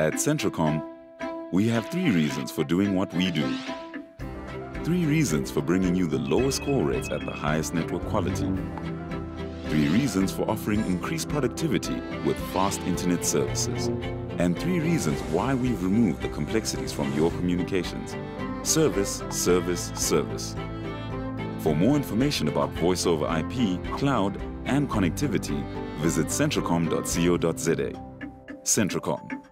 At CentraCom, we have 3 reasons for doing what we do. 3 reasons for bringing you the lowest call rates at the highest network quality. 3 reasons for offering increased productivity with fast internet services. And 3 reasons why we've removed the complexities from your communications. Service, service, service. For more information about voice over IP, cloud, and connectivity, visit centracom.co.za. CentraCom.